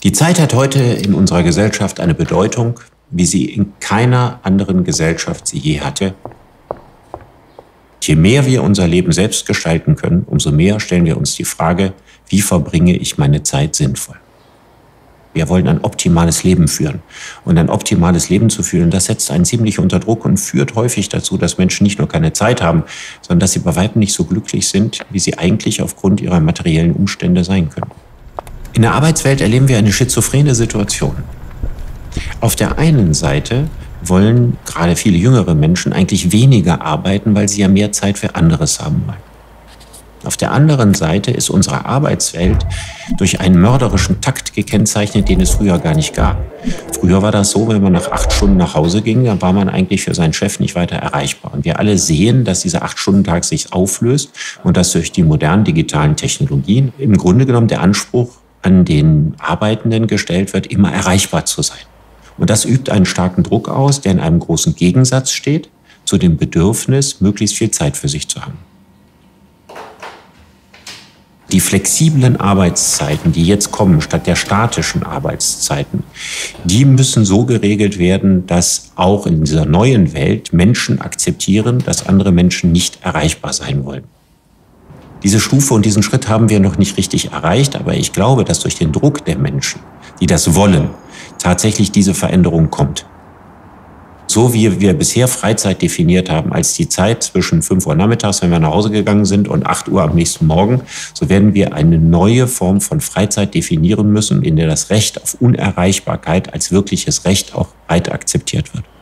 Die Zeit hat heute in unserer Gesellschaft eine Bedeutung, wie sie in keiner anderen Gesellschaft sie je hatte. Je mehr wir unser Leben selbst gestalten können, umso mehr stellen wir uns die Frage, wie verbringe ich meine Zeit sinnvoll? Wir wollen ein optimales Leben führen. Und ein optimales Leben zu führen, das setzt einen ziemlich unter Druck und führt häufig dazu, dass Menschen nicht nur keine Zeit haben, sondern dass sie bei weitem nicht so glücklich sind, wie sie eigentlich aufgrund ihrer materiellen Umstände sein können. In der Arbeitswelt erleben wir eine schizophrene Situation. Auf der einen Seite wollen gerade viele jüngere Menschen eigentlich weniger arbeiten, weil sie ja mehr Zeit für anderes haben wollen. Auf der anderen Seite ist unsere Arbeitswelt durch einen mörderischen Takt gekennzeichnet, den es früher gar nicht gab. Früher war das so, wenn man nach 8 Stunden nach Hause ging, dann war man eigentlich für seinen Chef nicht weiter erreichbar. Und wir alle sehen, dass dieser 8-Stunden-Tag sich auflöst und dass durch die modernen digitalen Technologien im Grunde genommen der Anspruch an den Arbeitenden gestellt wird, immer erreichbar zu sein. Und das übt einen starken Druck aus, der in einem großen Gegensatz steht zu dem Bedürfnis, möglichst viel Zeit für sich zu haben. Die flexiblen Arbeitszeiten, die jetzt kommen, statt der statischen Arbeitszeiten, die müssen so geregelt werden, dass auch in dieser neuen Welt Menschen akzeptieren, dass andere Menschen nicht erreichbar sein wollen. Diese Stufe und diesen Schritt haben wir noch nicht richtig erreicht, aber ich glaube, dass durch den Druck der Menschen, die das wollen, tatsächlich diese Veränderung kommt. So wie wir bisher Freizeit definiert haben als die Zeit zwischen 5 Uhr nachmittags, wenn wir nach Hause gegangen sind, und 8 Uhr am nächsten Morgen, so werden wir eine neue Form von Freizeit definieren müssen, in der das Recht auf Unerreichbarkeit als wirkliches Recht auch breit akzeptiert wird.